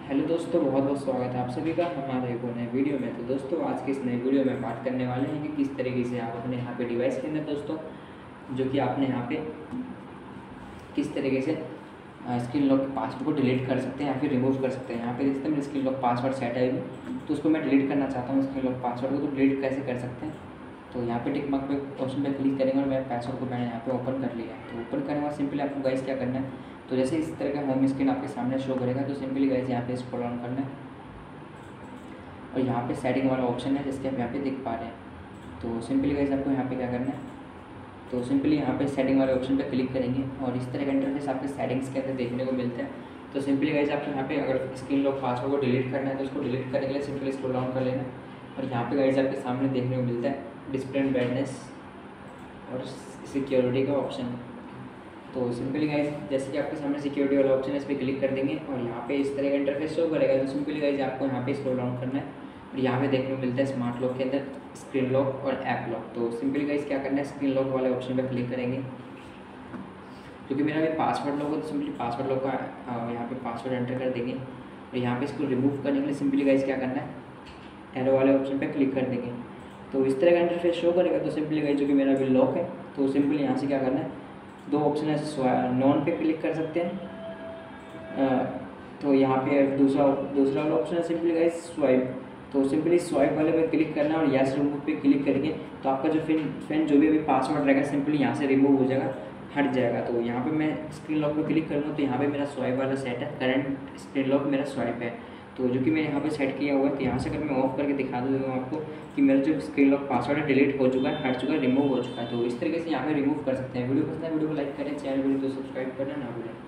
Hello दोस्तों, बहुत बहुत स्वागत है आप सभी का हमारे एक नए वीडियो में। तो दोस्तों, आज के इस नए वीडियो में बात करने वाले हैं कि किस तरीके से आप अपने यहाँ पे डिवाइस के अंदर दोस्तों जो कि आपने यहाँ पे किस तरीके से स्क्रीन लॉक के पासवर्ड को डिलीट कर सकते हैं या फिर रिमूव कर सकते हैं। यहाँ पे देखते हैं मेरे स्क्रीन लॉक पासवर्ड सेट है अभी, तो उसको मैं डिलीट करना चाहता हूँ स्क्रीन लॉक पासवर्ड को। तो डिलीट कैसे कर सकते हैं, तो यहाँ पे टिक मार्क पे ऑप्शन पे क्लिक करेंगे और मेरे पासवर्ड को मैंने यहाँ पे ओपन कर लिया। तो ओपन करने के बाद सिंपली आपको गाइस क्या करना है, तो जैसे इस तरह का होम स्क्रीन आपके सामने शो करेगा, तो सिंपली गाइस यहाँ पे स्क्रॉल ऑन करना है और यहाँ पे सेटिंग वाला ऑप्शन है जिसके आप यहाँ पे देख पा रहे हैं। तो सिंपली गाइस आपको यहाँ पे क्या करना है, तो सिंपली यहाँ पे सेटिंग वाले ऑप्शन पे क्लिक करेंगे और इस तरह का इंटरफेस आपके सेटिंग्स के अंदर देखने को मिलता है। तो सिंपली गाइस आपको यहाँ पे अगर स्क्रीन लॉक पासवर्ड को डिलीट करना है तो उसको डिलीट करने के लिए सिंपली स्क्रॉल डाउन कर लेना और यहाँ पे गाइस आपके सामने देखने को मिलता है डिस्प्ले एंड ब्राइटनेस और सिक्योरिटी का ऑप्शन। तो सिंपली गाइस जैसे कि आपके सामने सिक्योरिटी वाला ऑप्शन है, इस पर क्लिक कर देंगे और यहाँ पे इस तरह का इंटरफेस शो करेगा। तो सिंपली गाइस आपको यहाँ पे स्क्रॉल डाउन करना है और यहाँ पे देखने को मिलता है स्मार्ट लॉक के अंदर स्क्रीन लॉक और ऐप लॉक। तो सिंपली गाइस क्या करना है, स्क्रीन लॉक वाले ऑप्शन पर क्लिक करेंगे। क्योंकि मेरा अभी पासवर्ड लॉक है तो सिंपली पासवर्ड लॉक का यहाँ पे पासवर्ड एंटर कर देंगे और यहाँ पे इसको रिमूव करने के लिए सिंपली गाइस क्या करना है, एरो वाले ऑप्शन पे क्लिक कर देंगे। तो इस तरह का इंटरफेस शो करेगा। तो सिंपली गाइस जो कि मेरा अभी लॉक है, तो सिंपली यहाँ से क्या करना है, दो ऑप्शन है, नॉन पे क्लिक कर सकते हैं। तो यहाँ पे दूसरा वाला ऑप्शन है सिंपली गाइस स्वाइप। तो सिंपली स्वाइप वाले पे क्लिक करना और यस रिमूव पे क्लिक करेंगे तो आपका जो फिन जो भी अभी पासवर्ड रहेगा सिंपली यहाँ से रिमूव हो जाएगा, हट जाएगा। तो यहाँ पे मैं स्क्रीन लॉक पे क्लिक करूँगा तो यहाँ पे मेरा स्वाइप वाला सेट है, करंट स्क्रीन लॉक मेरा स्वाइप है। तो जो कि मैंने यहाँ पे सेट किया हुआ है। तो यहाँ से अगर मैं ऑफ करके दिखा दूँगा आपको कि मेरा जो स्क्रीन लॉक पासवर्ड है डिलीट हो चुका है, हट चुका है, रिमूव हो चुका है। तो इस तरीके से यहाँ पे रिमूव कर सकते हैं। वीडियो पसंद है वीडियो को लाइक करें, चैनल वीडियो तो सब्सक्राइब करना ना भूलें।